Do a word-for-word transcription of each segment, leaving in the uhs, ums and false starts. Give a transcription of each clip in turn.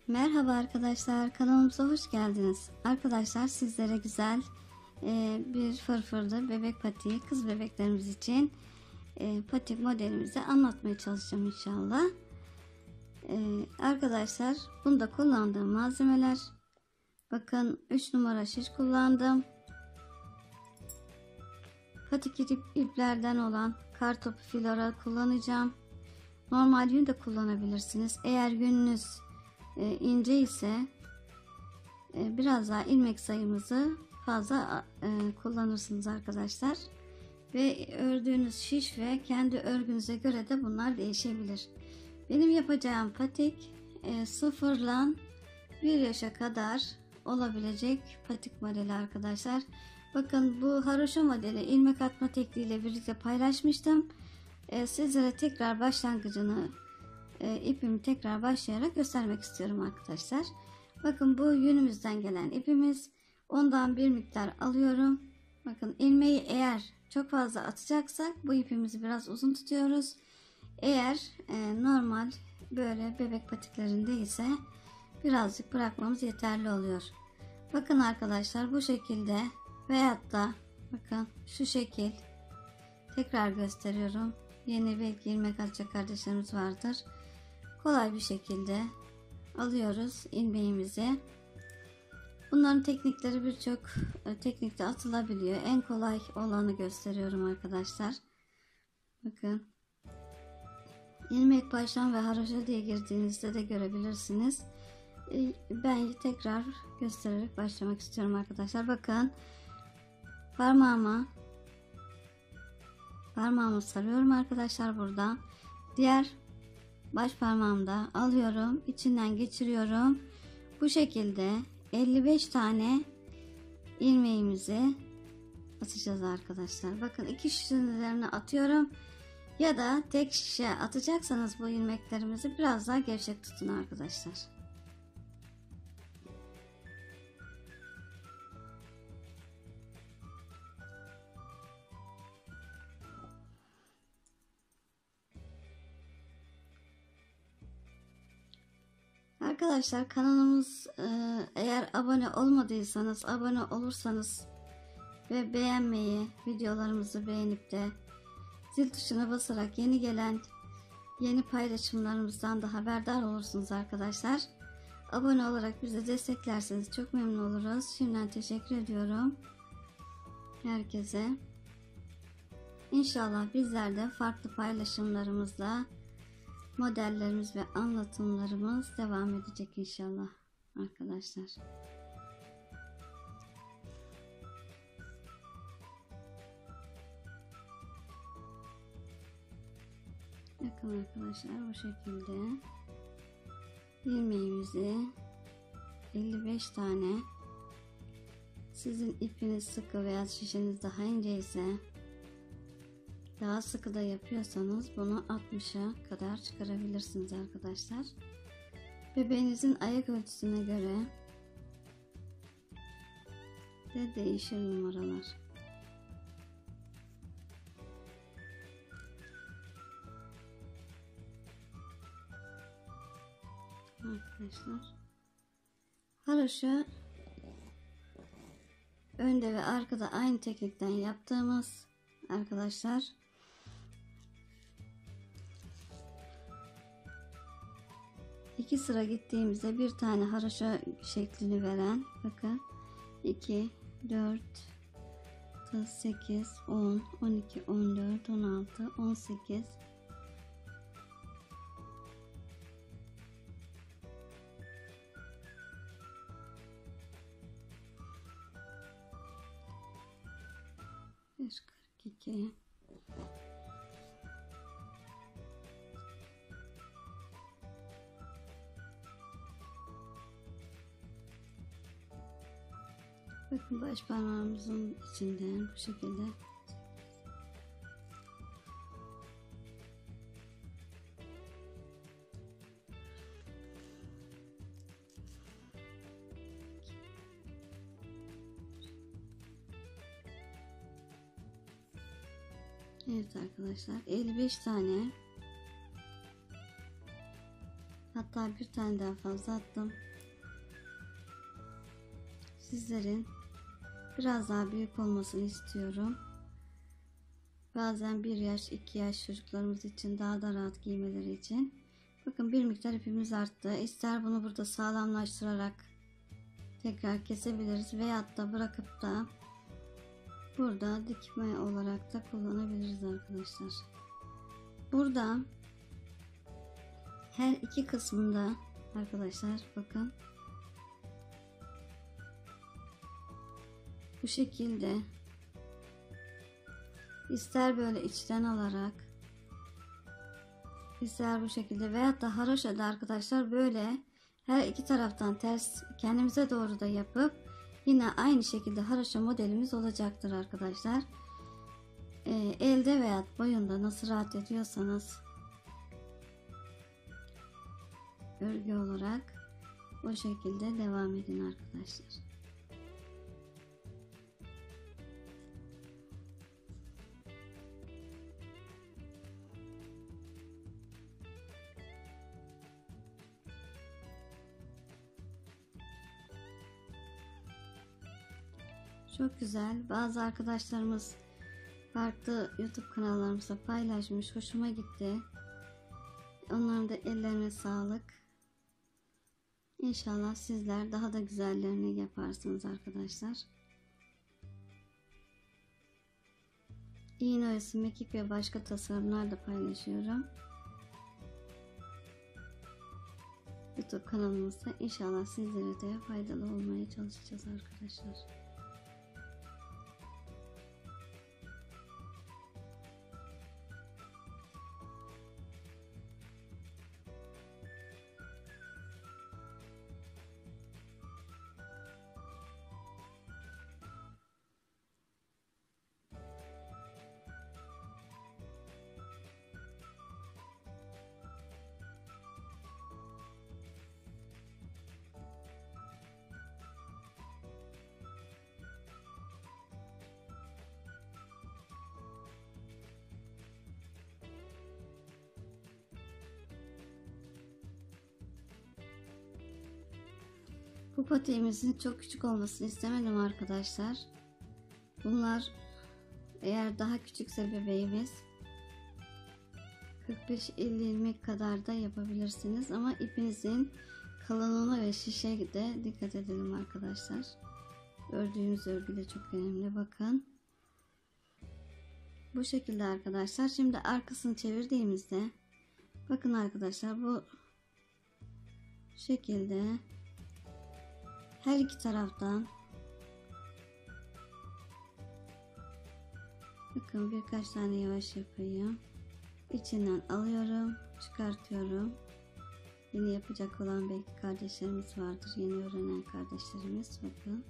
Merhaba arkadaşlar, kanalımıza hoş geldiniz. Arkadaşlar sizlere güzel e, bir fırfırlı bebek patiği kız bebeklerimiz için e, patik modelimizi anlatmaya çalışacağım inşallah. E, arkadaşlar bunda kullandığım malzemeler, bakın üç numara şiş kullandım. Patik ip, iplerden olan kartopu filora kullanacağım. Normal yün de kullanabilirsiniz. Eğer yününüz e, ince ise e, biraz daha ilmek sayımızı fazla e, kullanırsınız arkadaşlar. Ve ördüğünüz şiş ve kendi örgünüze göre de bunlar değişebilir. Benim yapacağım patik e, sıfırla bir yaşa kadar olabilecek patik modeli arkadaşlar. Bakın bu haroşa modeli ilmek atma tekniğiyle birlikte paylaşmıştım. E, sizlere tekrar başlangıcını e, ipimi tekrar başlayarak göstermek istiyorum arkadaşlar. Bakın bu yünümüzden gelen ipimiz, ondan bir miktar alıyorum. Bakın ilmeği eğer çok fazla atacaksak bu ipimizi biraz uzun tutuyoruz. Eğer e, normal böyle bebek patiklerinde ise birazcık bırakmamız yeterli oluyor. Bakın arkadaşlar bu şekilde veyahut da bakın şu şekil, tekrar gösteriyorum. Yeni belki ilmek atacak kardeşlerimiz vardır. Kolay bir şekilde alıyoruz ilmeğimizi. Bunların teknikleri birçok teknikte atılabiliyor. En kolay olanı gösteriyorum arkadaşlar. Bakın ilmek baştan ve haroşa diye girdiğinizde de görebilirsiniz. Ben tekrar göstererek başlamak istiyorum arkadaşlar. Bakın parmağıma parmağımı sarıyorum arkadaşlar buradan. Diğer baş parmağımda alıyorum, içinden geçiriyorum. Bu şekilde elli beş tane ilmeğimizi atacağız arkadaşlar. Bakın iki şişenin üzerine atıyorum. Ya da tek şişe atacaksanız bu ilmeklerimizi biraz daha gevşek tutun arkadaşlar. Arkadaşlar kanalımız eğer abone olmadıysanız abone olursanız ve beğenmeyi, videolarımızı beğenip de zil tuşuna basarak yeni gelen yeni paylaşımlarımızdan da haberdar olursunuz arkadaşlar. Abone olarak bize desteklerseniz çok memnun oluruz. Şimdiden teşekkür ediyorum herkese. İnşallah bizler de farklı paylaşımlarımızla modellerimiz ve anlatımlarımız devam edecek inşallah arkadaşlar. Bakın arkadaşlar bu şekilde ilmeğimizi elli beş tane, sizin ipiniz sıkı veya şişeniz daha ince ise, daha sıkı da yapıyorsanız bunu altmışa kadar çıkarabilirsiniz arkadaşlar. Bebeğinizin ayak ölçüsüne göre de değişir numaralar. Arkadaşlar haroşa önde ve arkada aynı teknikten yaptığımız arkadaşlar. İki sıra gittiğimizde bir tane haroşa şeklini veren, bakın iki, dört, sekiz, on, on iki, on dört, on altı, on sekiz, kırk iki, bakın baş parmağımızın içinden bu şekilde evet arkadaşlar elli beş tane, hatta Hatta bir tane daha fazla attım. Sizlerin biraz daha büyük olmasını istiyorum. Bazen bir yaş iki yaş çocuklarımız için daha da rahat giymeleri için. Bakın bir miktar ipimiz arttı. İster bunu burada sağlamlaştırarak tekrar kesebiliriz veyahut da bırakıp da burada dikme olarak da kullanabiliriz arkadaşlar. Burada her iki kısmında arkadaşlar bakın bu şekilde ister böyle içten alarak ister bu şekilde veyahut da haroşada arkadaşlar böyle her iki taraftan ters kendimize doğru da yapıp yine aynı şekilde haroşa modelimiz olacaktır arkadaşlar. Ee, elde veyahut boyunda nasıl rahat ediyorsanız örgü olarak o şekilde devam edin arkadaşlar. Çok güzel. Bazı arkadaşlarımız farklı YouTube kanallarımızda paylaşmış. Hoşuma gitti. Onların da ellerine sağlık. İnşallah sizler daha da güzellerini yaparsınız arkadaşlar. İğne oyası, mekik ve başka tasarımlar da paylaşıyorum YouTube kanalımızda. İnşallah sizlere de faydalı olmaya çalışacağız arkadaşlar. Bu patiğimizin çok küçük olmasını istemedim arkadaşlar. Bunlar eğer daha küçükse bebeğimiz kırk beş elli ilmek kadar da yapabilirsiniz. Ama ipinizin kalınlığına ve şişe de dikkat edelim arkadaşlar. Ördüğümüz örgü de çok önemli. Bakın. Bu şekilde arkadaşlar. Şimdi arkasını çevirdiğimizde bakın arkadaşlar bu şekilde her iki taraftan bakın birkaç tane yavaş yapayım. İçinden alıyorum, çıkartıyorum. Yeni yapacak olan belki kardeşlerimiz vardır. Yeni öğrenen kardeşlerimiz bakın.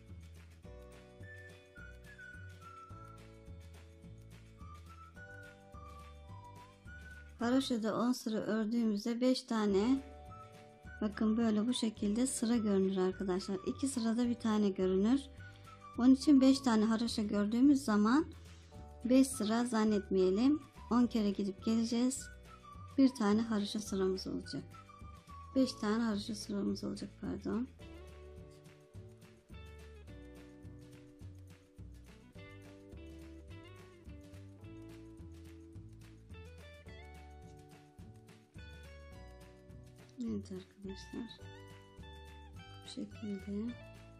Haroşada on sıra ördüğümüzde beş tane bakın böyle bu şekilde sıra görünür arkadaşlar. iki sırada bir tane görünür. Onun için beş tane haroşa gördüğümüz zaman beş sıra zannetmeyelim. on kere gidip geleceğiz. Bir tane haroşa sıramız olacak. beş tane haroşa sıramız olacak pardon. Evet arkadaşlar. Bu şekilde.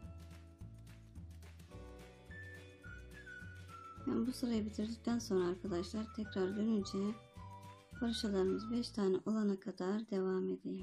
Ben bu sırayı bitirdikten sonra arkadaşlar tekrar dönünce haroşalarımız beş tane olana kadar devam edeyim.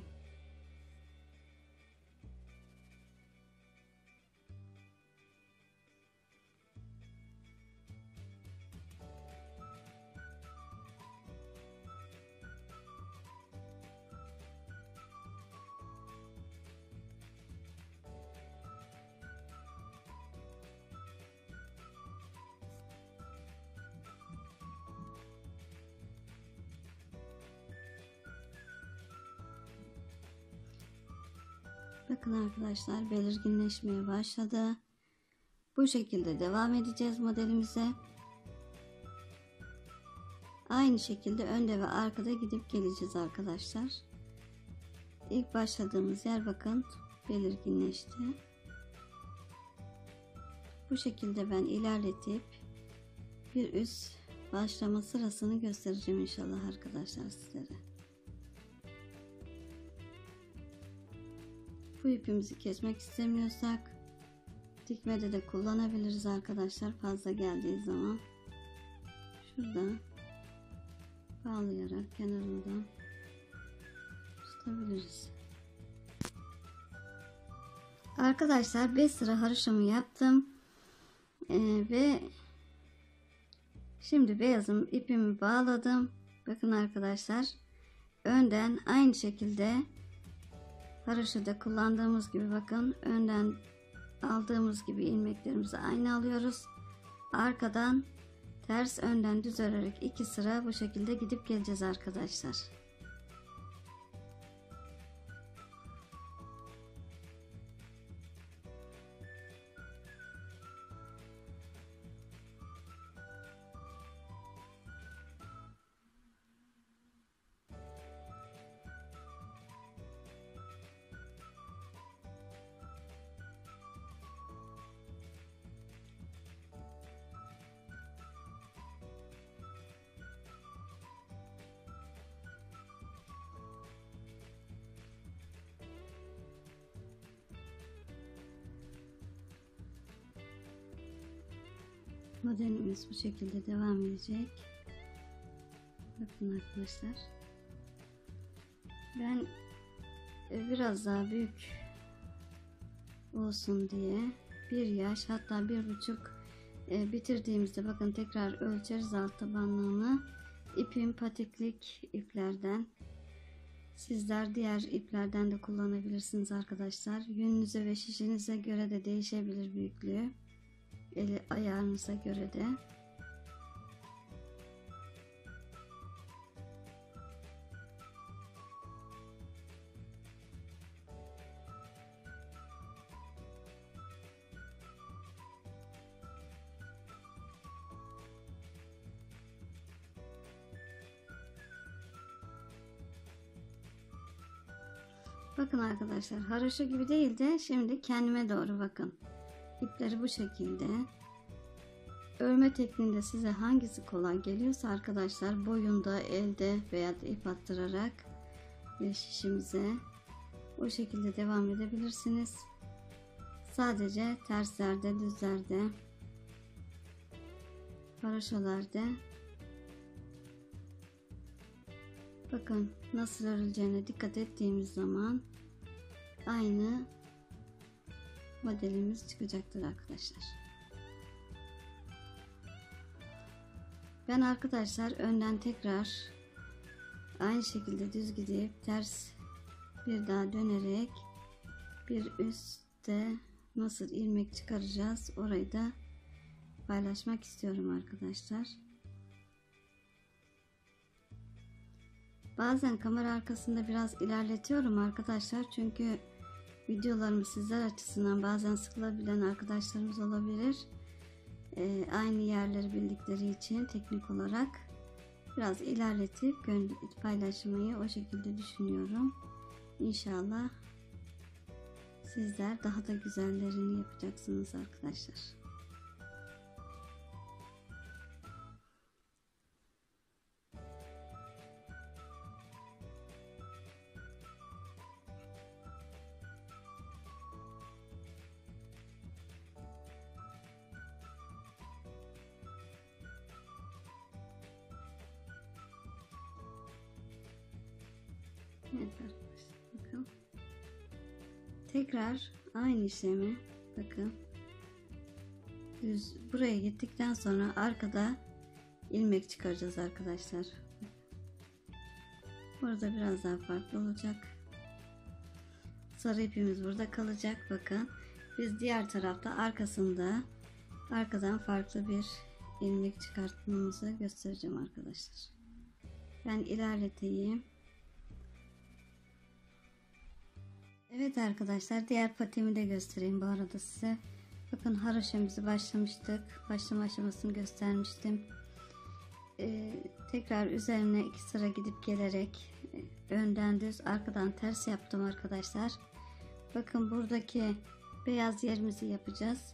Bakın arkadaşlar belirginleşmeye başladı. Bu şekilde devam edeceğiz modelimize. Aynı şekilde önde ve arkada gidip geleceğiz arkadaşlar. ilk başladığımız yer bakın belirginleşti. Bu şekilde ben ilerletip bir üst başlama sırasını göstereceğim inşallah arkadaşlar sizlere. Bu ipimizi kesmek istemiyorsak dikmede de kullanabiliriz arkadaşlar, fazla geldiği zaman. Şuradan bağlayarak kenarından tutabiliriz. Arkadaşlar beş sıra haroşamı yaptım ee, ve şimdi beyazım ipimi bağladım. Bakın arkadaşlar, önden aynı şekilde haroşada kullandığımız gibi bakın önden aldığımız gibi ilmeklerimizi aynı alıyoruz. Arkadan ters önden düz örerek iki sıra bu şekilde gidip geleceğiz arkadaşlar. Modelimiz bu şekilde devam edecek. Bakın arkadaşlar, ben biraz daha büyük olsun diye bir yaş, hatta bir buçuk bitirdiğimizde bakın tekrar ölçeriz alt tabanlığını. İpim patiklik iplerden, sizler diğer iplerden de kullanabilirsiniz arkadaşlar. Yününüze ve şişinize göre de değişebilir büyüklüğü. El ayarınıza göre de. Bakın arkadaşlar, haroşa gibi değil de şimdi kendime doğru bakın. İpleri bu şekilde örme tekniğinde size hangisi kolay geliyorsa arkadaşlar, boyunda, elde veya ip attırarak ve şişimize o şekilde devam edebilirsiniz. Sadece terslerde, düzlerde, haroşalarda bakın nasıl örüleceğine dikkat ettiğimiz zaman aynı modelimiz çıkacaktır arkadaşlar. Ben arkadaşlar önden tekrar aynı şekilde düz gidip ters bir daha dönerek bir üstte nasıl ilmek çıkaracağız orayı da paylaşmak istiyorum arkadaşlar. Bazen kamera arkasında biraz ilerletiyorum arkadaşlar, çünkü videolarımı sizler açısından bazen sıkılabilen arkadaşlarımız olabilir. Ee, aynı yerleri bildikleri için teknik olarak biraz ilerletip paylaşmayı o şekilde düşünüyorum. İnşallah sizler daha da güzellerini yapacaksınız arkadaşlar. Evet arkadaşlar, bakın tekrar aynı işlemi bakın düz buraya gittikten sonra arkada ilmek çıkaracağız arkadaşlar. Burada biraz daha farklı olacak. Sarı ipimiz burada kalacak. Bakın biz diğer tarafta arkasında arkadan farklı bir ilmek çıkartmamızı göstereceğim arkadaşlar. Ben ilerleteyim. Evet arkadaşlar, diğer patiğimi de göstereyim bu arada size. Bakın haroşamızı başlamıştık. Başlama aşamasını göstermiştim. e, tekrar üzerine iki sıra gidip gelerek e, önden düz arkadan ters yaptım arkadaşlar. Bakın buradaki beyaz yerimizi yapacağız.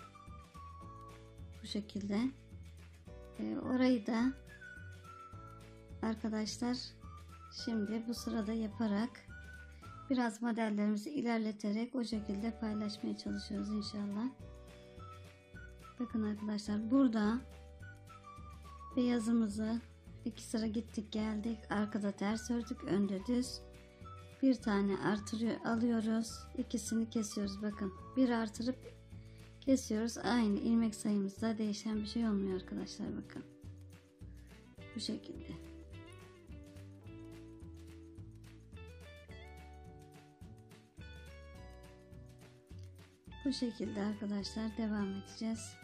Bu şekilde. E, orayı da arkadaşlar şimdi bu sırada yaparak biraz modellerimizi ilerleterek o şekilde paylaşmaya çalışıyoruz inşallah. Bakın arkadaşlar burada beyazımızı iki sıra gittik geldik, arkada ters ördük, önde düz. Bir tane artırıyor alıyoruz, ikisini kesiyoruz. Bakın bir artırıp kesiyoruz, aynı ilmek sayımızda değişen bir şey olmuyor arkadaşlar. Bakın bu şekilde. Bu şekilde arkadaşlar devam edeceğiz.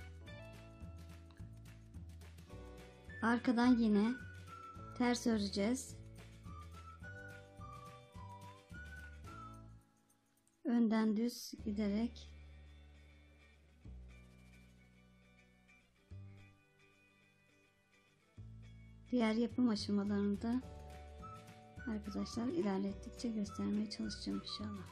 Arkadan yine ters öreceğiz. Önden düz giderek diğer yapım aşamalarını da arkadaşlar ilerlettikçe göstermeye çalışacağım inşallah.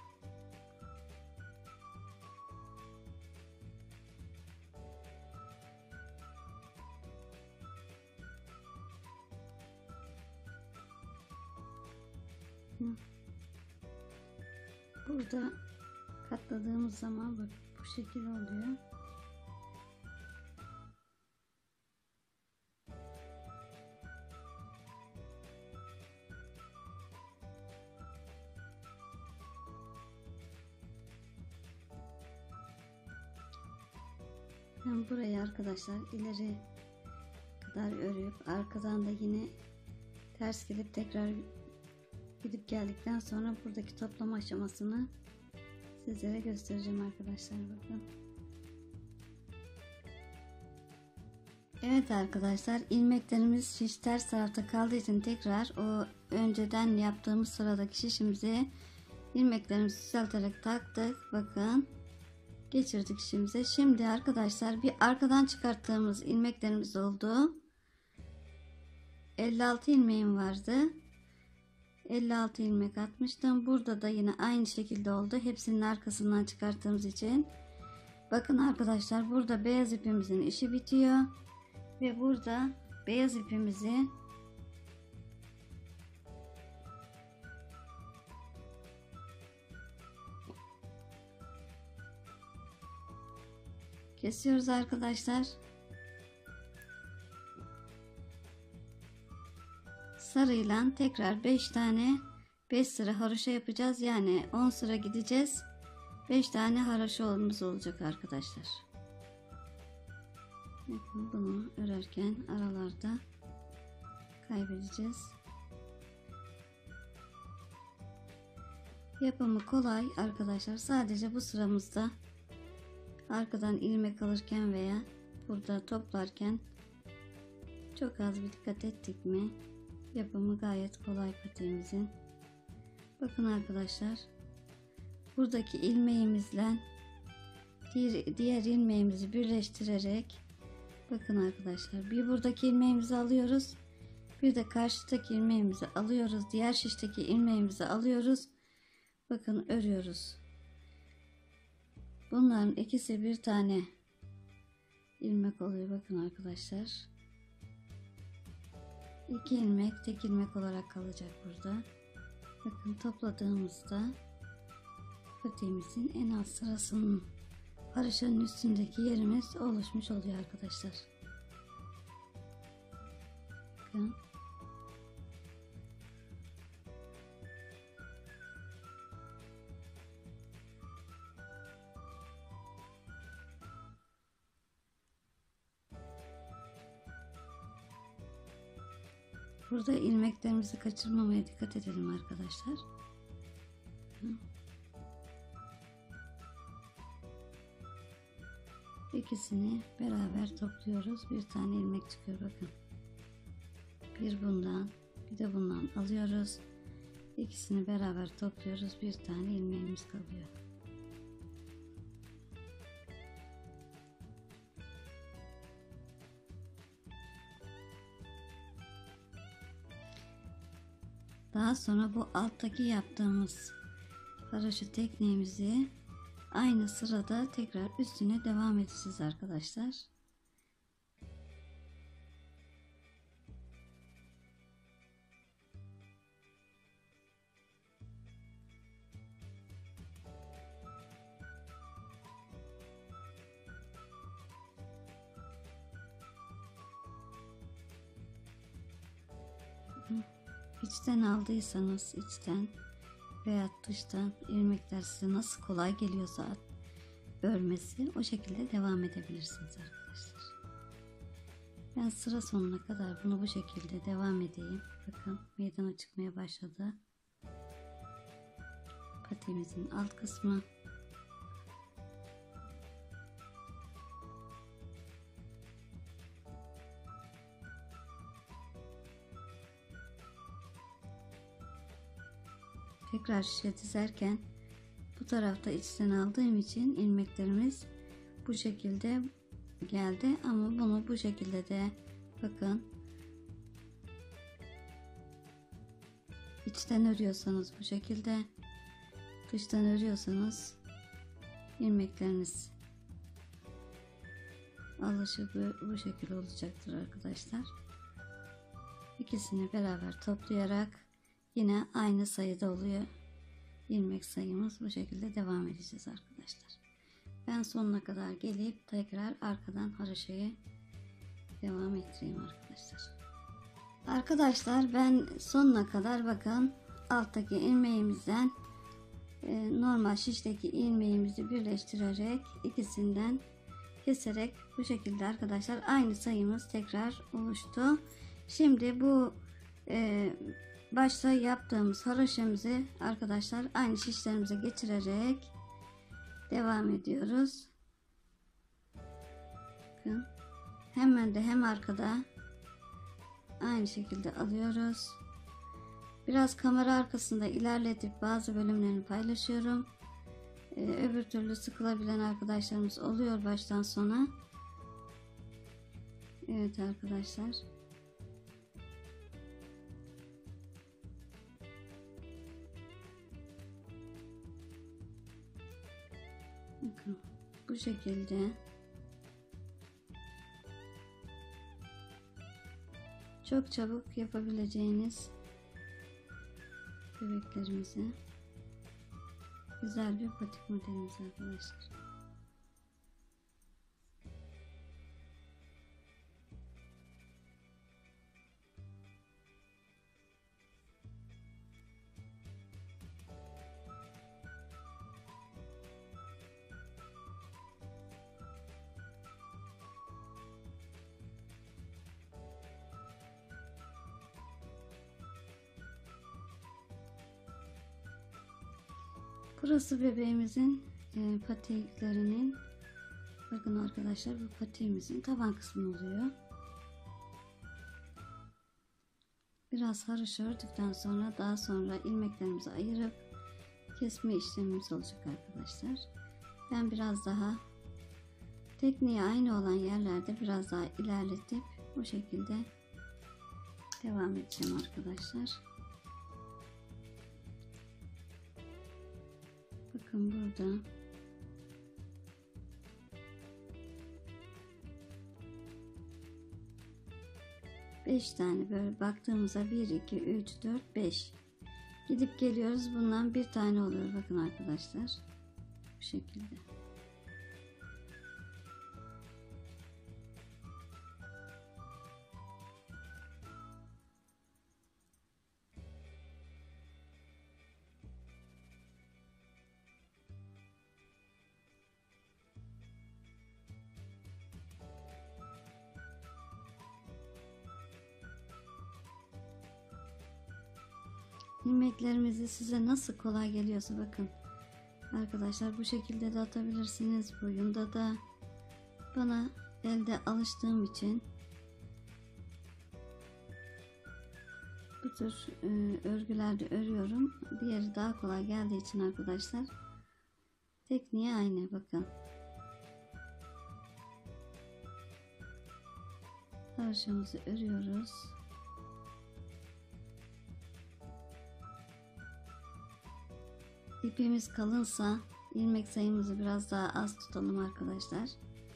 Burada katladığımız zaman bak bu şekil oluyor. Ben burayı arkadaşlar ileri kadar örüp arkadan da yine ters gelip tekrar gidip geldikten sonra buradaki toplama aşamasını sizlere göstereceğim arkadaşlar. Bakın. Evet arkadaşlar, ilmeklerimiz şiş ters tarafta kaldığı için tekrar o önceden yaptığımız sıradaki şişimize ilmeklerimizi düzelterek taktık. Bakın geçirdik şişimize. Şimdi arkadaşlar bir arkadan çıkarttığımız ilmeklerimiz oldu. elli altı ilmeğim vardı. elli altı ilmek atmıştım. Burada da yine aynı şekilde oldu. Hepsinin arkasından çıkarttığımız için. Bakın arkadaşlar, burada beyaz ipimizin işi bitiyor. Ve burada beyaz ipimizi kesiyoruz arkadaşlar. Sarıyla tekrar beş tane beş sıra haroşa yapacağız. Yani on sıra gideceğiz. beş tane haroşamız olacak arkadaşlar. Bakın bunu örerken aralarda kaybedeceğiz. Yapımı kolay arkadaşlar. Sadece bu sıramızda arkadan ilmek alırken veya burada toplarken çok az bir dikkat ettik mi yapımı gayet kolay patiğimizin. Bakın arkadaşlar, buradaki ilmeğimizle diğer, diğer ilmeğimizi birleştirerek bakın arkadaşlar, bir buradaki ilmeğimizi alıyoruz, bir de karşıdaki ilmeğimizi alıyoruz, diğer şişteki ilmeğimizi alıyoruz. Bakın örüyoruz. Bunların ikisi bir tane ilmek oluyor. Bakın arkadaşlar, iki ilmek tek ilmek olarak kalacak burada. Bakın topladığımızda patiğimizin en alt sırasının haroşanın üstündeki yerimiz oluşmuş oluyor arkadaşlar. Bakın. Burada ilmeklerimizi kaçırmamaya dikkat edelim arkadaşlar. İkisini beraber topluyoruz. Bir tane ilmek çıkıyor bakın. Bir bundan, bir de bundan alıyoruz. İkisini beraber topluyoruz. Bir tane ilmeğimiz kalıyor. Daha sonra bu alttaki yaptığımız haroşa tekniğimizi aynı sırada tekrar üstüne devam edeceğiz arkadaşlar. İçten aldıysanız içten veya dıştan ilmekler size nasıl kolay geliyorsa örmesi, o şekilde devam edebilirsiniz arkadaşlar. Ben sıra sonuna kadar bunu bu şekilde devam edeyim. Bakın meydana çıkmaya başladı. Patiğimizin alt kısmı. Tekrar şişe dizerken bu tarafta içten aldığım için ilmeklerimiz bu şekilde geldi, ama bunu bu şekilde de bakın içten örüyorsanız bu şekilde, dıştan örüyorsanız ilmekleriniz alışı bu, bu şekilde olacaktır arkadaşlar. İkisini beraber toplayarak yine aynı sayıda oluyor ilmek sayımız. Bu şekilde devam edeceğiz arkadaşlar. Ben sonuna kadar gelip tekrar arkadan haroşayı devam ettireyim arkadaşlar. Arkadaşlar ben sonuna kadar bakın alttaki ilmeğimizden e, normal şişteki ilmeğimizi birleştirerek ikisinden keserek bu şekilde arkadaşlar aynı sayımız tekrar oluştu. Şimdi bu e, başta yaptığımız haroşamızı arkadaşlar aynı şişlerimize geçirerek devam ediyoruz. Bakın hem önde hem arkada aynı şekilde alıyoruz. Biraz kamera arkasında ilerletip bazı bölümlerini paylaşıyorum. Ee, öbür türlü sıkılabilen arkadaşlarımız oluyor baştan sona. Evet arkadaşlar. Bakın bu şekilde çok çabuk yapabileceğiniz bebeklerimize güzel bir patik modelimiz arkadaşlar. Burası bebeğimizin e, patiklerinin, bakın arkadaşlar bu patiğimizin taban kısmı oluyor. Biraz haroşa ördükten sonra daha sonra ilmeklerimizi ayırıp kesme işlemimiz olacak arkadaşlar. Ben biraz daha tekniği aynı olan yerlerde biraz daha ilerletip bu şekilde devam edeceğim arkadaşlar. Bakın burada beş tane böyle baktığımızda bir iki üç dört beş gidip geliyoruz, bundan bir tane oluyor bakın arkadaşlar bu şekilde. İlmeklerimizi size nasıl kolay geliyorsa bakın arkadaşlar bu şekilde de atabilirsiniz, boyunda da. Bana elde alıştığım için bu tür e, örgülerde örüyorum. Diğeri daha kolay geldiği için arkadaşlar tekniği aynı. Bakın haroşamızı örüyoruz. ipimiz kalınsa ilmek sayımızı biraz daha az tutalım arkadaşlar.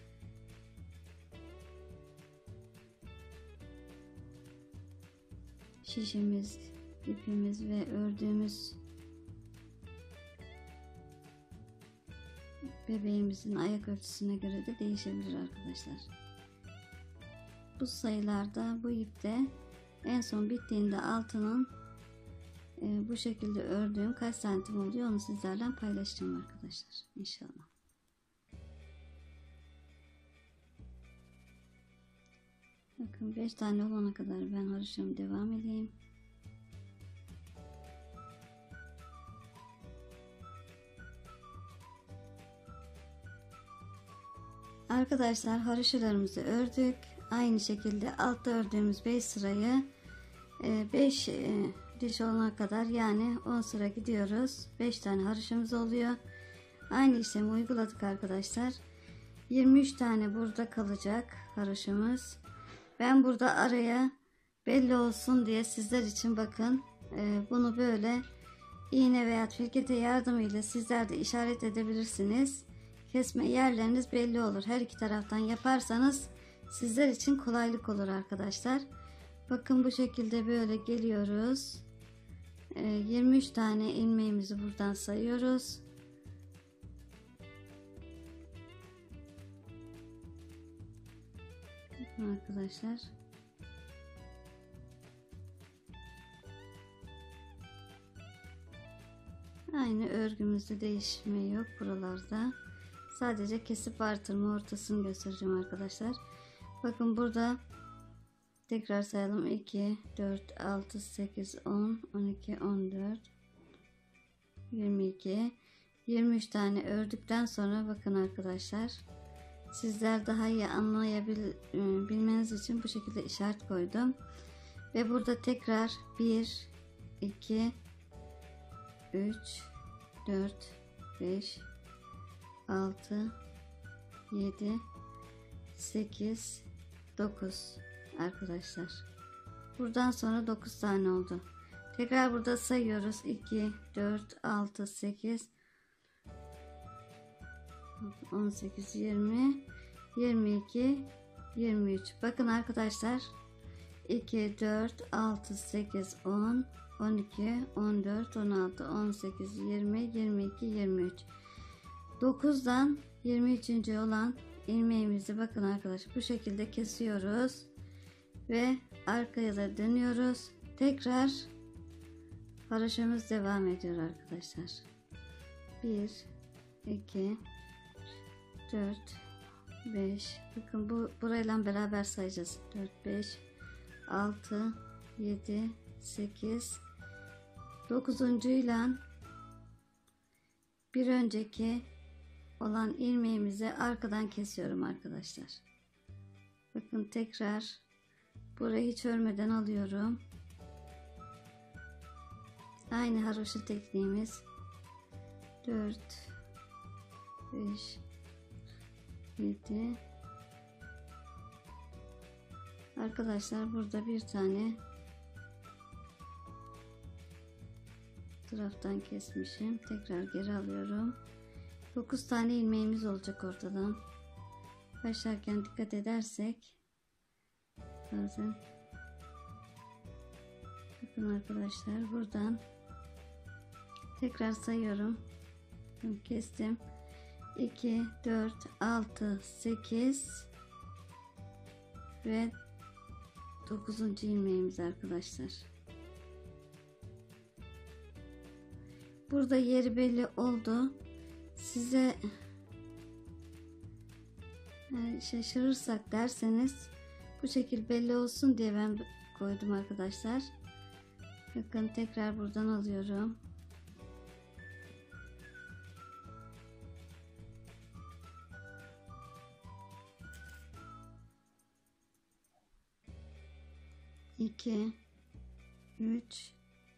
Şişimiz, ipimiz ve ördüğümüz bebeğimizin ayak ölçüsüne göre de değişebilir arkadaşlar. Bu sayılarda bu ipte en son bittiğinde altının e, bu şekilde ördüğüm kaç santim oluyor onu sizlerle paylaşacağım arkadaşlar inşallah. Bakın beş tane olana kadar ben haroşamı devam edeyim. Arkadaşlar haroşalarımızı ördük. Aynı şekilde altta ördüğümüz beş sırayı beş diş olana kadar, yani on sıra gidiyoruz. beş tane haroşamız oluyor. Aynı işlemi uyguladık arkadaşlar. yirmi üç tane burada kalacak haroşamız. Ben burada araya belli olsun diye sizler için bakın bunu böyle iğne veya filkete yardımıyla sizler de işaret edebilirsiniz. Kesme yerleriniz belli olur. Her iki taraftan yaparsanız sizler için kolaylık olur arkadaşlar. Bakın bu şekilde böyle geliyoruz. yirmi üç tane ilmeğimizi buradan sayıyoruz. Bakın arkadaşlar. Aynı örgümüzde değişme yok buralarda. Sadece kesip artırma ortasını göstereceğim arkadaşlar. Bakın burada tekrar sayalım. iki, dört, altı, sekiz, on, on iki, on dört, yirmi iki, yirmi üç tane ördükten sonra bakın arkadaşlar, sizler daha iyi anlayabilmeniz için bu şekilde işaret koydum. Ve burada tekrar bir, iki, üç, dört, beş, altı, yedi, sekiz, dokuz arkadaşlar. Buradan sonra dokuz tane oldu. Tekrar burada sayıyoruz. iki, dört, altı, sekiz, on sekiz, yirmi, yirmi iki, yirmi üç. Bakın arkadaşlar, iki, dört, altı, sekiz, on, on iki, on dört, on altı, on sekiz, yirmi, yirmi iki, yirmi üç. dokuzdan yirmi üçüncü olan ilmeğimizi bakın arkadaşlar bu şekilde kesiyoruz ve arkaya da dönüyoruz. Tekrar haroşamız devam ediyor arkadaşlar. bir, iki, dört, beş. Bakın bu burayla beraber sayacağız. dört, beş, altı, yedi, sekiz, dokuzuncuyla bir önceki olan ilmeğimizi arkadan kesiyorum arkadaşlar. Bakın tekrar burayı hiç örmeden alıyorum. Aynı haroşa tekniğimiz. dört, beş, yedi. Arkadaşlar burada bir tane taraftan kesmişim. Tekrar geri alıyorum. dokuz tane ilmeğimiz olacak ortadan. Başlarken dikkat edersek bazen, bakın arkadaşlar buradan tekrar sayıyorum. Kestim. iki, dört, altı, sekiz ve dokuzuncu ilmeğimiz arkadaşlar. Burada yeri belli oldu. Size yani şaşırırsak derseniz bu şekil belli olsun diye ben koydum arkadaşlar. Bakın tekrar buradan alıyorum. iki, üç,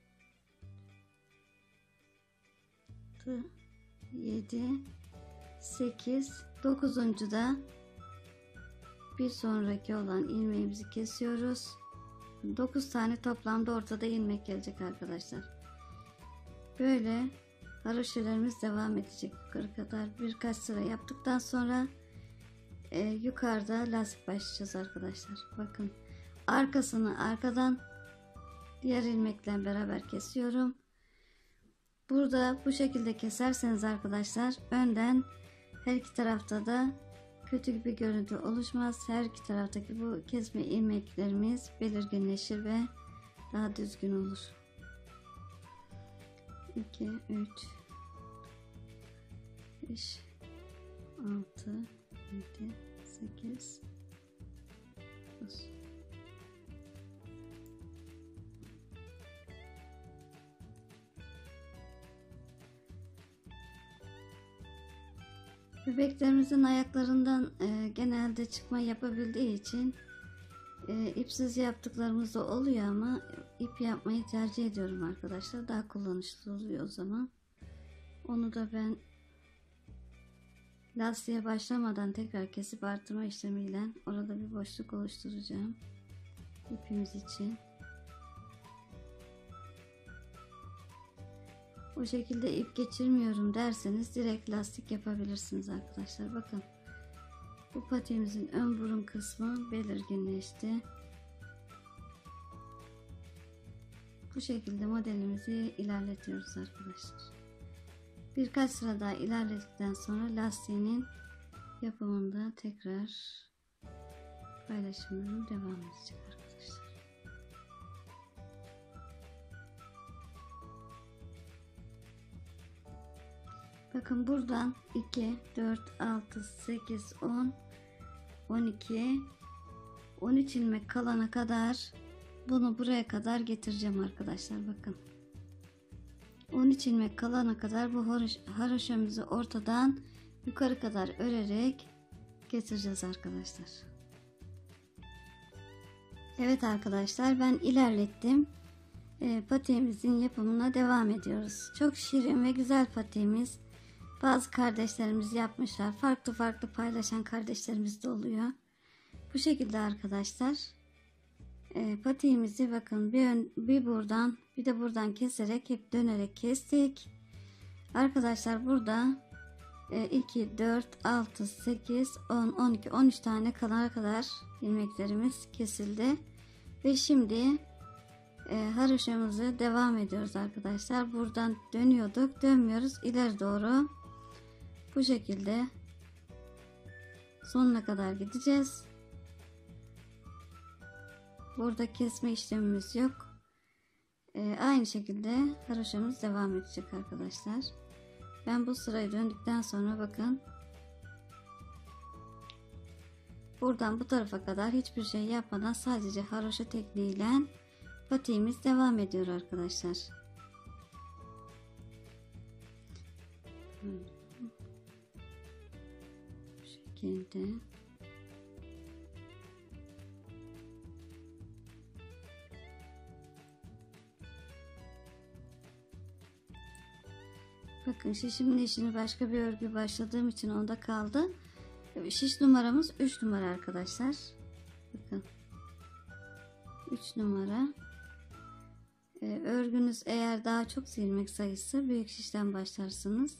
yedi, sekiz, dokuzuncu da bir sonraki olan ilmeğimizi kesiyoruz. dokuz tane toplamda ortada ilmek gelecek arkadaşlar. Böyle haroşalarımız devam edecek yukarı kadar. Birkaç sıra yaptıktan sonra e, yukarıda lastik başlayacağız arkadaşlar. Bakın arkasını arkadan diğer ilmekle beraber kesiyorum. Burada bu şekilde keserseniz arkadaşlar önden her iki tarafta da kötü bir görüntü oluşmaz. Her iki taraftaki bu kesme ilmeklerimiz belirginleşir ve daha düzgün olur. iki, üç, beş, altı, yedi, sekiz, dokuz. Bebeklerimizin ayaklarından e, genelde çıkma yapabildiği için e, ipsiz yaptıklarımız da oluyor ama ip yapmayı tercih ediyorum arkadaşlar. Daha kullanışlı oluyor o zaman. Onu da ben lastiğe başlamadan tekrar kesip artırma işlemiyle orada bir boşluk oluşturacağım ipimiz için. O şekilde ip geçirmiyorum derseniz direkt lastik yapabilirsiniz arkadaşlar. Bakın bu patiğimizin ön burun kısmı belirginleşti. Bu şekilde modelimizi ilerletiyoruz arkadaşlar. Birkaç sıra daha ilerledikten sonra lastiğinin yapımında tekrar paylaşımlarım devam edecek arkadaşlar. Bakın buradan iki, dört, altı, sekiz, on, on iki, on üç ilmek kalana kadar bunu buraya kadar getireceğim arkadaşlar. Bakın on üç ilmek kalana kadar bu haroşamızı ortadan yukarı kadar örerek getireceğiz arkadaşlar. Evet arkadaşlar, ben ilerlettim. E, patiğimizin yapımına devam ediyoruz. Çok şirin ve güzel patiğimiz. Bazı kardeşlerimiz yapmışlar. Farklı farklı paylaşan kardeşlerimiz de oluyor. Bu şekilde arkadaşlar. E, patiğimizi bakın bir, ön, bir buradan bir de buradan keserek hep dönerek kestik. Arkadaşlar burada e, iki, dört, altı, sekiz, on, on iki, on üç tane kalana kadar ilmeklerimiz kesildi. Ve şimdi e, haroşamızı devam ediyoruz arkadaşlar. Buradan dönüyorduk. Dönmüyoruz. İleri doğru. Bu şekilde sonuna kadar gideceğiz. Burada kesme işlemimiz yok. Ee, aynı şekilde haroşamız devam edecek arkadaşlar. Ben bu sırayı döndükten sonra bakın buradan bu tarafa kadar hiçbir şey yapmadan sadece haroşa tekniğiyle patiğimiz devam ediyor arkadaşlar. Bu şekilde. Bakın şişimin işini başka bir örgü başladığım için onda kaldı. Şiş numaramız üç numara arkadaşlar. Bakın üç numara. Ee, örgünüz eğer daha çok ilmek sayısı büyük şişten başlarsınız.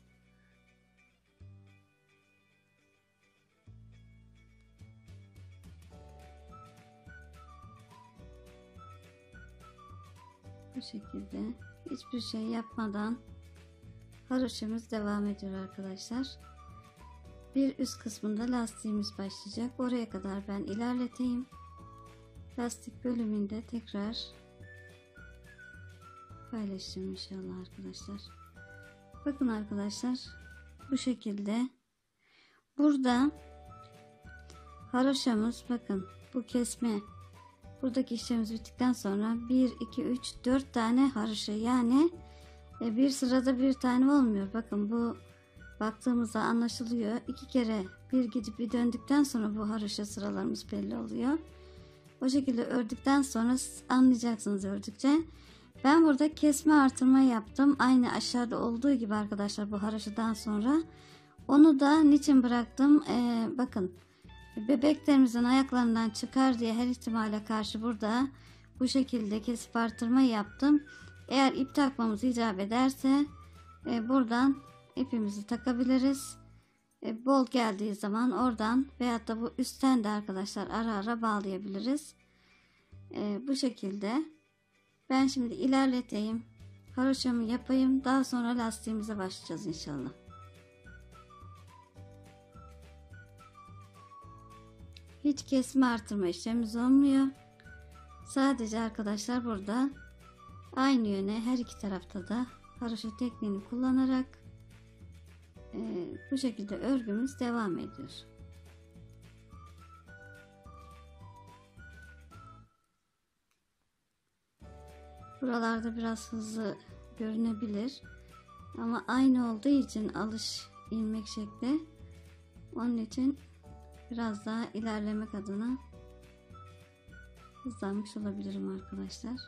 Bu şekilde hiçbir şey yapmadan haroşamız devam ediyor arkadaşlar. Bir üst kısmında lastiğimiz başlayacak. Oraya kadar ben ilerleteyim. Lastik bölümünde tekrar paylaşacağım inşallah arkadaşlar. Bakın arkadaşlar bu şekilde. Burada haroşamız bakın bu kesme buradaki işlemimiz bittikten sonra bir iki üç dört tane haroşa, yani bir sırada bir tane olmuyor. Bakın bu baktığımızda anlaşılıyor. İki kere bir gidip bir döndükten sonra bu haroşa sıralarımız belli oluyor. O şekilde ördükten sonra anlayacaksınız ördükçe. Ben burada kesme artırma yaptım. Aynı aşağıda olduğu gibi arkadaşlar bu haroşadan sonra. Onu da niçin bıraktım? Ee, bakın bebeklerimizin ayaklarından çıkar diye her ihtimale karşı burada bu şekilde kesip artırma yaptım. Eğer ip takmamız icap ederse e, buradan ipimizi takabiliriz. E, bol geldiği zaman oradan veyahut da bu üstten de arkadaşlar ara ara bağlayabiliriz. E, bu şekilde. Ben şimdi ilerleteyim. Haroşamı yapayım. Daha sonra lastiğimize başlayacağız inşallah. Hiç kesme artırma işlemimiz olmuyor. Sadece arkadaşlar burada aynı yöne her iki tarafta da haroşa tekniğini kullanarak e, bu şekilde örgümüz devam ediyor. Buralarda biraz hızlı görünebilir ama aynı olduğu için alış ilmek şekli, onun için biraz daha ilerlemek adına hızlanmış olabilirim arkadaşlar.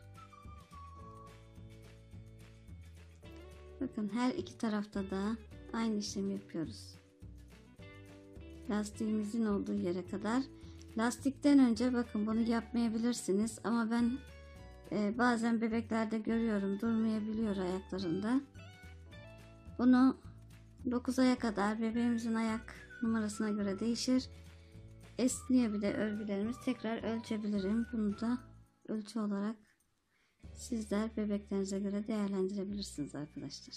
Bakın her iki tarafta da aynı işlemi yapıyoruz. Lastiğimizin olduğu yere kadar. Lastikten önce bakın bunu yapmayabilirsiniz ama ben e, bazen bebeklerde görüyorum, durmayabiliyor ayaklarında. Bunu dokuz aya kadar, bebeğimizin ayak numarasına göre değişir. Esniyor bir de örgülerimiz. Tekrar ölçebilirim. Bunu da ölçü olarak sizler bebeklerinize göre değerlendirebilirsiniz arkadaşlar.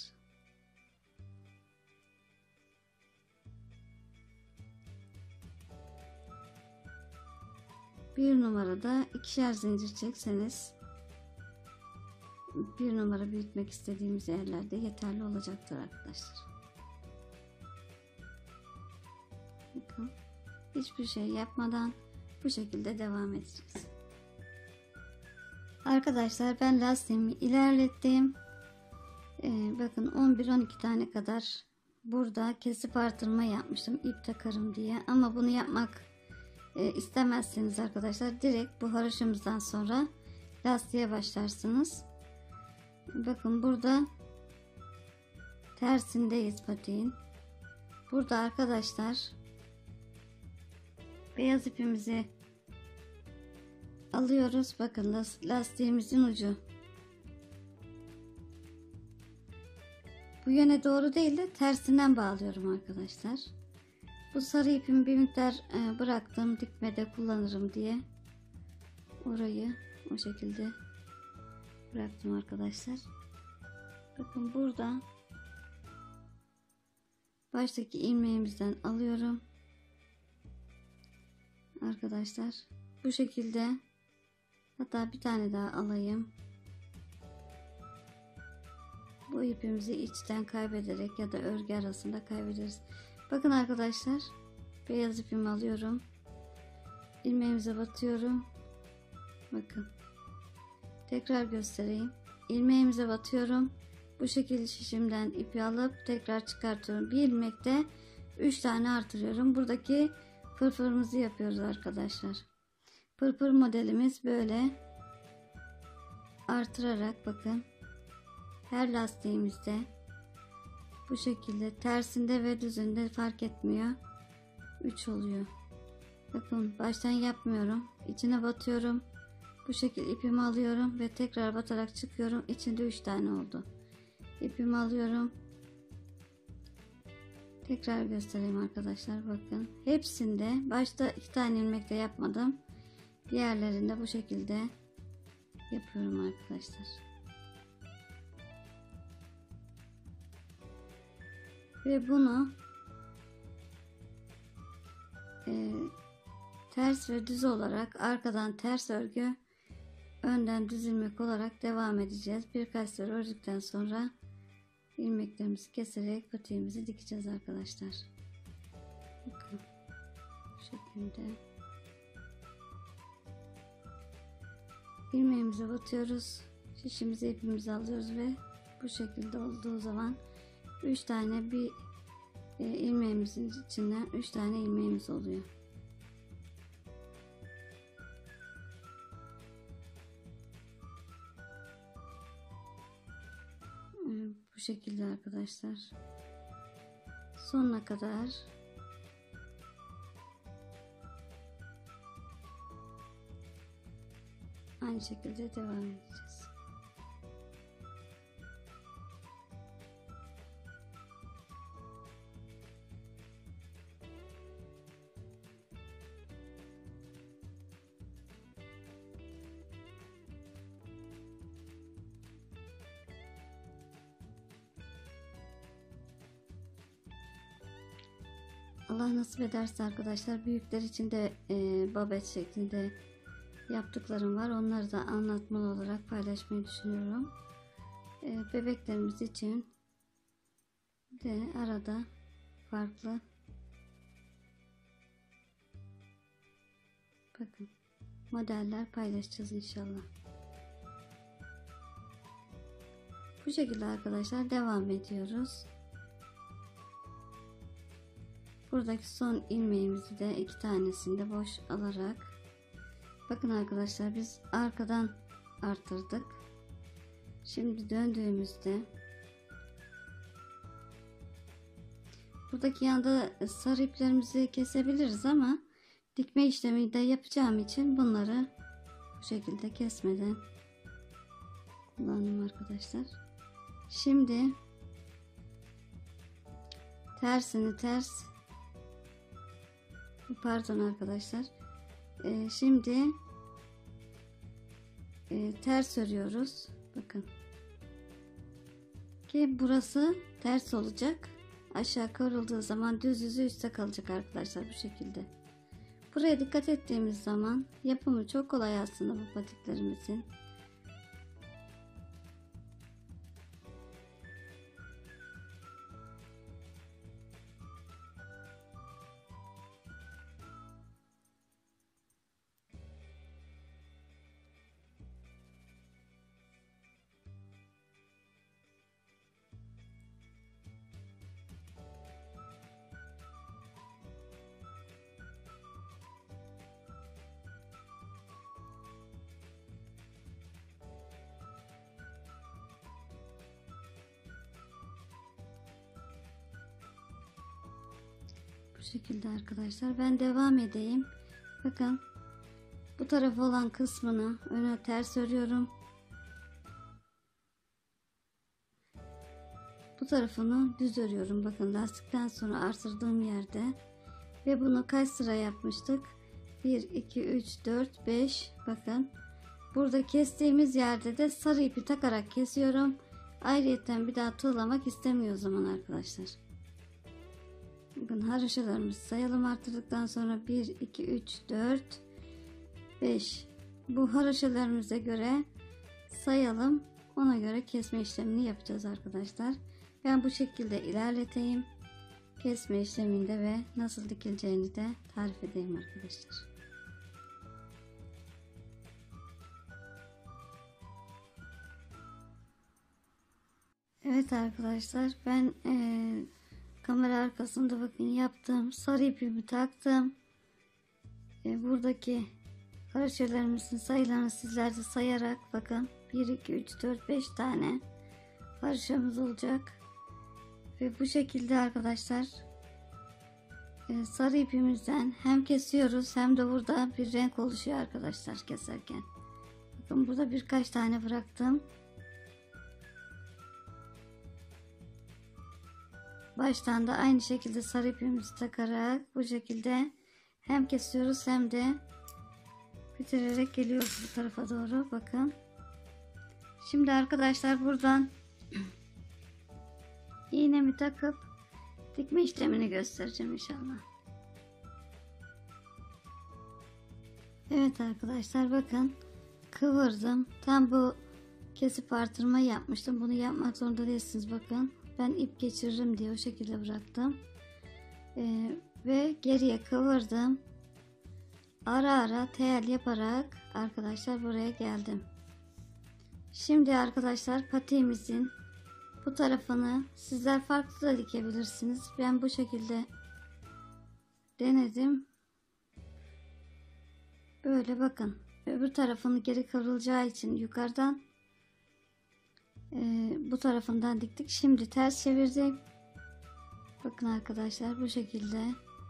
Bir numarada ikişer zincir çekseniz bir numara büyütmek istediğimiz yerlerde yeterli olacaktır arkadaşlar. Bakın, hiçbir şey yapmadan bu şekilde devam edeceğiz. Arkadaşlar ben lastiğimi ilerlettim. Ee, bakın on bir on iki tane kadar burada kesip artırma yapmıştım ip takarım diye, ama bunu yapmak e, istemezseniz arkadaşlar direkt bu haroşamızdan sonra lastiğe başlarsınız. Bakın burada tersindeyiz patiğin. Burada arkadaşlar beyaz ipimizi alıyoruz. Bakın lastiğimizin ucu bu yöne doğru değil de tersinden bağlıyorum arkadaşlar. Bu sarı ipimi bir miktar e, bıraktım dikmede kullanırım diye, orayı o şekilde bıraktım arkadaşlar. Bakın burada baştaki ilmeğimizden alıyorum arkadaşlar, bu şekilde. Hatta bir tane daha alayım. Bu ipimizi içten kaybederek ya da örgü arasında kaybederiz. Bakın arkadaşlar, beyaz ipimi alıyorum, ilmeğimize batıyorum. Bakın tekrar göstereyim, ilmeğimize batıyorum, bu şekilde şişimden ipi alıp tekrar çıkartıyorum. Bir ilmekte üç tane artırıyorum. Buradaki pırpırımızı yapıyoruz arkadaşlar. Pırpır modelimiz böyle artırarak, bakın her lastiğimizde bu şekilde tersinde ve düzünde fark etmiyor, üç oluyor. Bakın baştan yapmıyorum, içine batıyorum, bu şekilde ipimi alıyorum ve tekrar batarak çıkıyorum. İçinde üç tane oldu. İpimi alıyorum, tekrar göstereyim arkadaşlar. Bakın hepsinde başta iki tane ilmekle yapmadım, diğerlerinde bu şekilde yapıyorum arkadaşlar. Ve bunu e, ters ve düz olarak, arkadan ters örgü, önden düz ilmek olarak devam edeceğiz. Birkaç sıra ördükten sonra ilmeklerimizi keserek patiğimizi dikeceğiz arkadaşlar. Bakın bu şekilde ilmeğimize batıyoruz, şişimize ipimizi alıyoruz ve bu şekilde olduğu zaman üç tane bir e, ilmeğimizin içinden üç tane ilmeğimiz oluyor. Bu şekilde arkadaşlar sonuna kadar aynı şekilde devam edeceğiz. Allah nasip ederse arkadaşlar büyükler için de e, babet şeklinde yaptıklarım var. Onları da anlatmalı olarak paylaşmayı düşünüyorum. E, bebeklerimiz için de arada farklı bakın modeller paylaşacağız inşallah. Bu şekilde arkadaşlar devam ediyoruz. Buradaki son ilmeğimizi de iki tanesini de boş alarak bakın arkadaşlar biz arkadan artırdık. Şimdi döndüğümüzde buradaki yanda sarı iplerimizi kesebiliriz ama dikme işlemi de yapacağım için bunları bu şekilde kesmeden kullandım arkadaşlar. Şimdi tersini ters pardon arkadaşlar ee, şimdi e, ters örüyoruz bakın ki burası ters olacak, aşağı kıvrıldığı zaman düz yüzü üstte kalacak arkadaşlar. Bu şekilde buraya dikkat ettiğimiz zaman yapımı çok kolay aslında bu patiklerimizin. Bu şekilde arkadaşlar ben devam edeyim. Bakın bu tarafı olan kısmını öne ters örüyorum. Bu tarafını düz örüyorum. Bakın lastikten sonra artırdığım yerde ve bunu kaç sıra yapmıştık? bir iki üç dört beş. Bakın burada kestiğimiz yerde de sarı ipi takarak kesiyorum. Ayrıyeten bir daha tığlamak istemiyor o zaman arkadaşlar. Bakın haroşalarımızı sayalım arttırdıktan sonra bir iki üç dört beş. Bu haroşalarımıza göre sayalım, ona göre kesme işlemini yapacağız arkadaşlar. Ben bu şekilde ilerleteyim, kesme işleminde ve nasıl dikileceğini de tarif edeyim arkadaşlar. Evet arkadaşlar ben ee, kamera arkasında bakın yaptım, sarı ipimi taktım. E, buradaki haroşalarımızın sayılarını sizler de sayarak bakın bir iki üç dört beş tane haroşamız olacak ve bu şekilde arkadaşlar e, sarı ipimizden hem kesiyoruz hem de burada bir renk oluşuyor arkadaşlar keserken. Bakın burada birkaç tane bıraktım. Baştan da aynı şekilde sarı ipimizi takarak bu şekilde hem kesiyoruz hem de bitirerek geliyoruz bu tarafa doğru. Bakın şimdi arkadaşlar buradan iğnemi takıp dikme işlemini göstereceğim inşallah. Evet arkadaşlar bakın kıvırdım, tam bu kesip artırma yapmıştım. Bunu yapmak zorunda değilsiniz. Bakın ben ip geçiririm diye o şekilde bıraktım ee, ve geriye kıvırdım. Ara ara tel yaparak arkadaşlar buraya geldim. Şimdi arkadaşlar patiğimizin bu tarafını sizler farklı da dikebilirsiniz. Ben bu şekilde denedim. Böyle bakın öbür tarafını geri kıvrılacağı için yukarıdan e, bu tarafından diktik. Şimdi ters çevirdim. Bakın arkadaşlar bu şekilde.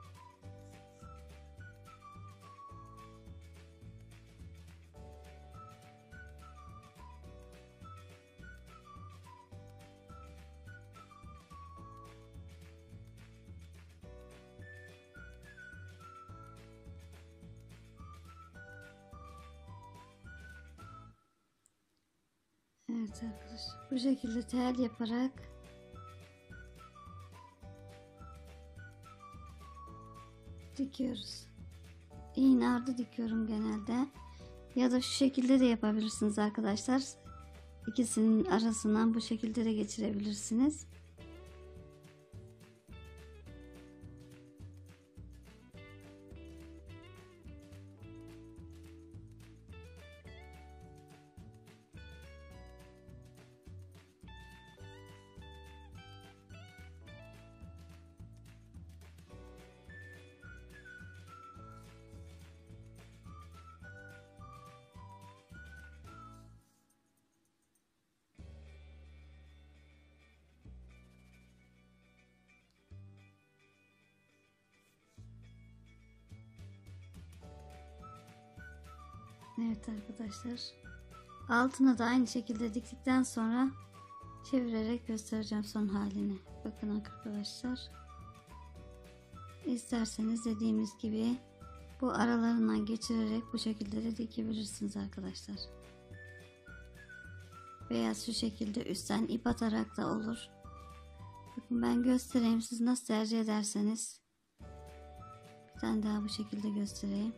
Evet arkadaşlar bu şekilde tel yaparak dikiyoruz. İğne ardı dikiyorum genelde. Ya da şu şekilde de yapabilirsiniz arkadaşlar. İkisinin arasından bu şekilde de geçirebilirsiniz. Evet arkadaşlar, altına da aynı şekilde diktikten sonra çevirerek göstereceğim son halini. Bakın arkadaşlar, isterseniz dediğimiz gibi bu aralarından geçirerek bu şekilde de dikebilirsiniz arkadaşlar. Veya şu şekilde üstten ip atarak da olur. Bakın ben göstereyim, siz nasıl tercih ederseniz. Bir tane daha bu şekilde göstereyim.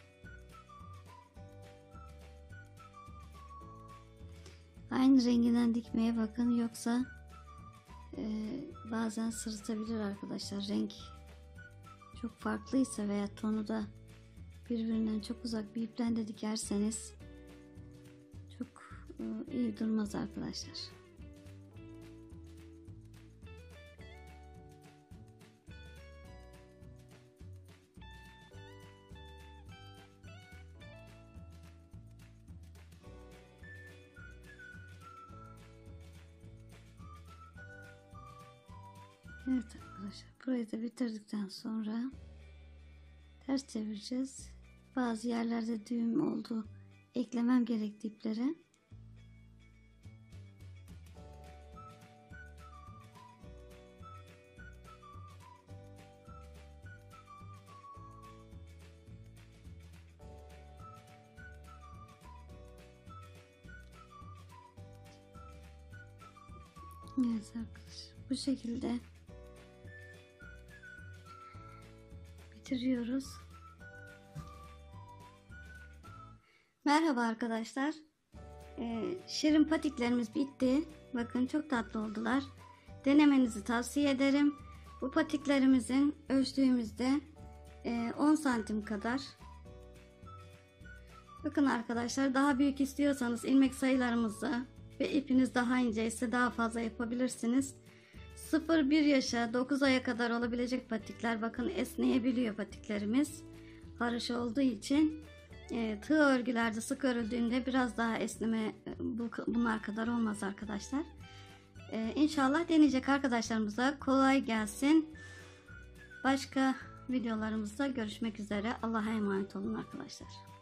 Aynı renginden dikmeye bakın, yoksa e, bazen sırıtabilir arkadaşlar. Renk çok farklıysa veya tonu da birbirinden çok uzak bir ipten de dikerseniz çok e, iyi durmaz arkadaşlar. Evet arkadaşlar, burayı da bitirdikten sonra ters çevireceğiz. Bazı yerlerde düğüm oldu, eklemem gerekti ipleri. Evet arkadaşlar, bu şekilde bitiriyoruz. Merhaba arkadaşlar. Ee, şirin patiklerimiz bitti. Bakın çok tatlı oldular. Denemenizi tavsiye ederim. Bu patiklerimizin ölçtüğümüzde e, on santim kadar. Bakın arkadaşlar, daha büyük istiyorsanız ilmek sayılarımızı ve ipiniz daha ince ise daha fazla yapabilirsiniz. sıfır bir yaşa dokuz aya kadar olabilecek patikler, bakın esneyebiliyor patiklerimiz. Haroşa olduğu için e, tığ örgülerde sık örüldüğünde biraz daha esneme bu, bunlar kadar olmaz arkadaşlar. E, İnşallah deneyecek arkadaşlarımıza kolay gelsin. Başka videolarımızda görüşmek üzere. Allah'a emanet olun arkadaşlar.